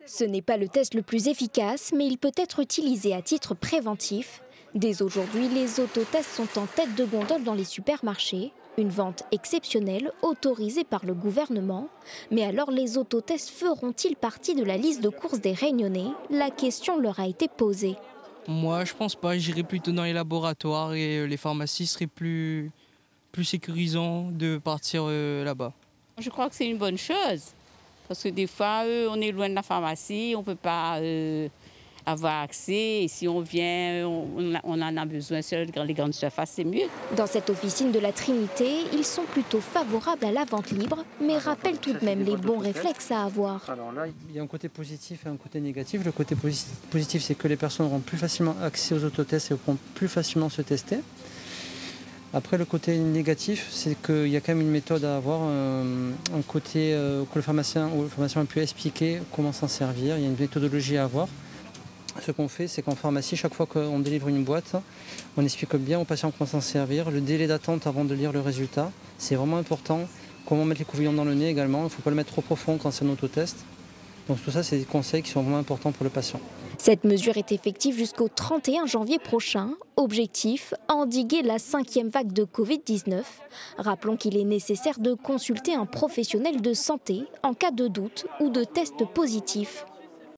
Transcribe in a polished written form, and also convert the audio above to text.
Ce n'est pas le test le plus efficace, mais il peut être utilisé à titre préventif. Dès aujourd'hui, les autotests sont en tête de gondole dans les supermarchés. Une vente exceptionnelle autorisée par le gouvernement. Mais alors les autotests feront-ils partie de la liste de courses des Réunionnais? La question leur a été posée. Moi, je pense pas. J'irais plutôt dans les laboratoires et les pharmacies seraient plus sécurisants de partir là-bas. Je crois que c'est une bonne chose. Parce que des fois, on est loin de la pharmacie, on ne peut pas avoir accès. Et si on vient, on en a besoin sur les grandes surfaces, c'est mieux. Dans cette officine de la Trinité, ils sont plutôt favorables à la vente libre, mais rappellent tout de même les bons réflexes à avoir. Alors là, il y a un côté positif et un côté négatif. Le côté positif, c'est que les personnes auront plus facilement accès aux autotests et pourront plus facilement se tester. Après, le côté négatif, c'est qu'il y a quand même une méthode à avoir, un côté que le pharmacien a pu expliquer comment s'en servir. Il y a une méthodologie à avoir. Ce qu'on fait, c'est qu'en pharmacie, chaque fois qu'on délivre une boîte, on explique bien aux patients comment s'en servir, le délai d'attente avant de lire le résultat. C'est vraiment important. Comment mettre les couvillons dans le nez également. Il ne faut pas le mettre trop profond quand c'est un autotest. Donc tout ça, c'est des conseils qui sont vraiment importants pour le patient. Cette mesure est effective jusqu'au 31 janvier prochain. Objectif, endiguer la 5e vague de Covid-19. Rappelons qu'il est nécessaire de consulter un professionnel de santé en cas de doute ou de test positif.